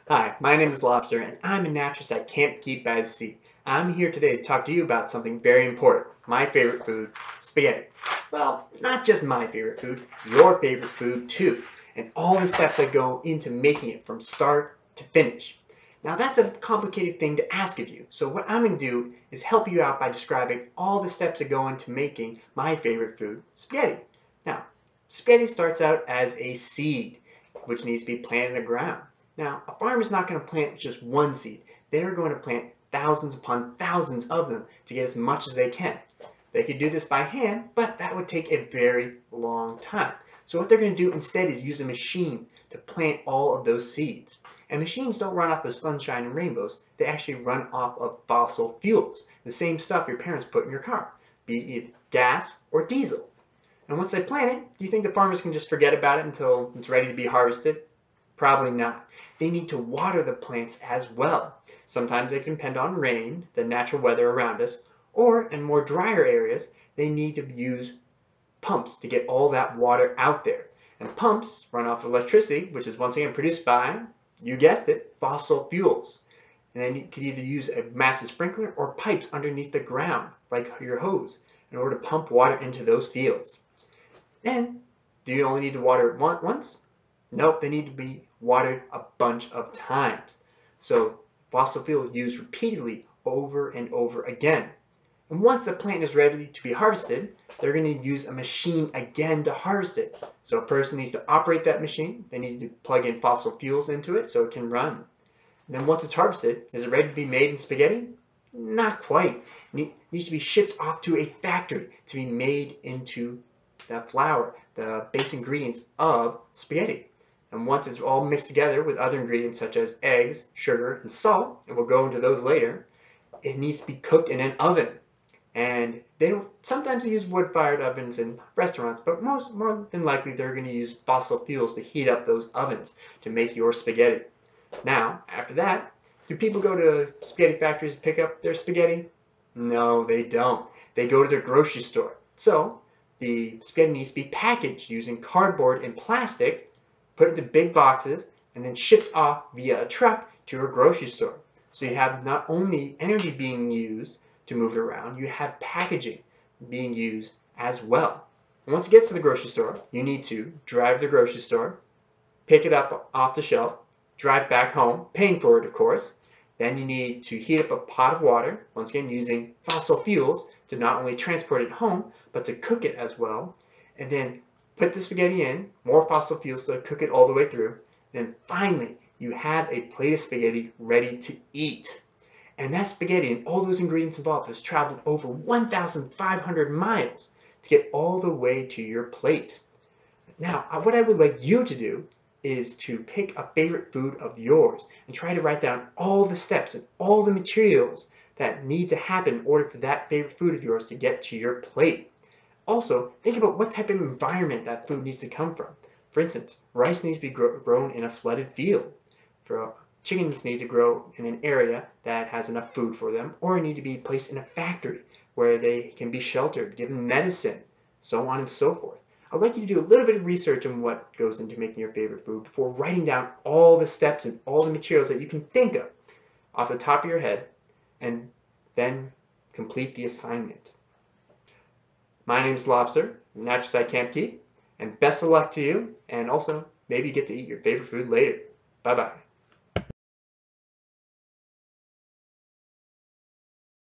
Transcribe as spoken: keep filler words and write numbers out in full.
Hi, my name is Lobster, and I'm a naturalist at Camp Keep by the Sea. I'm here today to talk to you about something very important, my favorite food, spaghetti. Well, not just my favorite food, your favorite food too, and all the steps that go into making it from start to finish. Now that's a complicated thing to ask of you, so what I'm going to do is help you out by describing all the steps that go into making my favorite food, spaghetti. Now, spaghetti starts out as a seed, which needs to be planted in the ground. Now, a farmer is not going to plant just one seed. They're going to plant thousands upon thousands of them to get as much as they can. They could do this by hand, but that would take a very long time. So what they're going to do instead is use a machine to plant all of those seeds. And machines don't run off of sunshine and rainbows. They actually run off of fossil fuels, the same stuff your parents put in your car, be it gas or diesel. And once they plant it, do you think the farmers can just forget about it until it's ready to be harvested? Probably not. They need to water the plants as well. Sometimes they can depend on rain, the natural weather around us, or in more drier areas, they need to use pumps to get all that water out there. And pumps run off electricity, which is once again produced by, you guessed it, fossil fuels. And then you could either use a massive sprinkler or pipes underneath the ground, like your hose, in order to pump water into those fields. And do you only need to water it once? Nope, they need to be watered a bunch of times. So fossil fuel used repeatedly over and over again. And once the plant is ready to be harvested, they're going to use a machine again to harvest it. So a person needs to operate that machine. They need to plug in fossil fuels into it so it can run. And then once it's harvested, is it ready to be made in spaghetti? Not quite. It needs to be shipped off to a factory to be made into the flour, the base ingredients of spaghetti. And once it's all mixed together with other ingredients such as eggs, sugar, and salt, and we'll go into those later, it needs to be cooked in an oven. And they don't, sometimes they use wood-fired ovens in restaurants, but most more than likely they're going to use fossil fuels to heat up those ovens to make your spaghetti. Now, after that, do people go to spaghetti factories to pick up their spaghetti? No, they don't. They go to their grocery store. So, the spaghetti needs to be packaged using cardboard and plastic, put into big boxes, and then shipped off via a truck to a grocery store. So you have not only energy being used to move it around, you have packaging being used as well. And once it gets to the grocery store, you need to drive to the grocery store, pick it up off the shelf, drive back home, paying for it of course. Then you need to heat up a pot of water, once again using fossil fuels to not only transport it home, but to cook it as well. And then put the spaghetti in, more fossil fuels to cook it all the way through. And finally, you have a plate of spaghetti ready to eat. And that spaghetti and all those ingredients involved has traveled over one thousand five hundred miles to get all the way to your plate. Now, what I would like you to do is to pick a favorite food of yours and try to write down all the steps and all the materials that need to happen in order for that favorite food of yours to get to your plate. Also, think about what type of environment that food needs to come from. For instance, rice needs to be grow grown in a flooded field. For chickens need to grow in an area that has enough food for them, or need to be placed in a factory where they can be sheltered, given medicine, so on and so forth. I'd like you to do a little bit of research on what goes into making your favorite food before writing down all the steps and all the materials that you can think of off the top of your head, and then complete the assignment. My name is Lobster, naturalist at Camp Keep, and best of luck to you, and also maybe you get to eat your favorite food later. Bye-bye.